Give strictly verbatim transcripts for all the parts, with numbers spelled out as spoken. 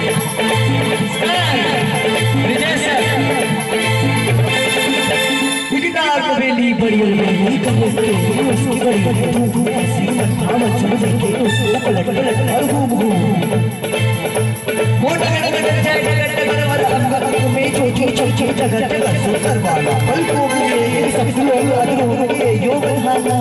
विजय sir guitar को बेली बड़ी बड़ी कमर पे उसको बड़ी बड़ी धूम ऐसी हम चल के उसको पलट पलट और घूम घूम मोटा गड़ गड़ जाए गड़ गड़ और अंग में छोटी छोटी जगह जगह सुकर वाला पलकों में सब लोग अधरों के योग हाना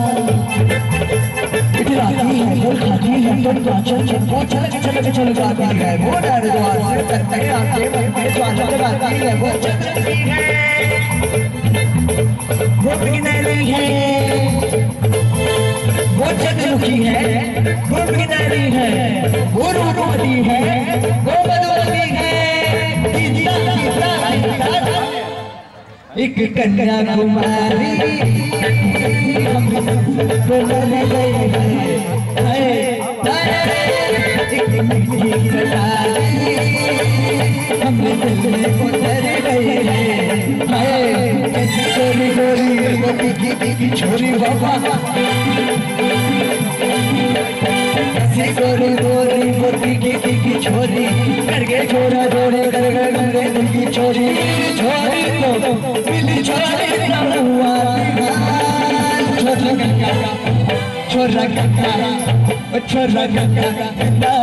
इतराती है बोल खाती है तो काचल चल चल चल चल जाती है वो डर द्वार से तक आके में ज्वाला लगाती है वो चलती है वो बिगनैली है वो चंद्रमुखी है वो बिगनैली है वो रूपवती है वो मधुवती है गीता गीता गीता एक कन्या कुमारी हम बोलने गए हैं एक मीठी कटारी हम दिल को डर गए हैं गोरी गोरी गोरी की की छोरी बाबा गोरी गोरी गोरी की की छोरी करके छोरा जोड़े कर गए दिल की छोरी छोरी तो मिली छोरी ना हुआ छोरा गंगा छोरा गंगा छोरा गंगा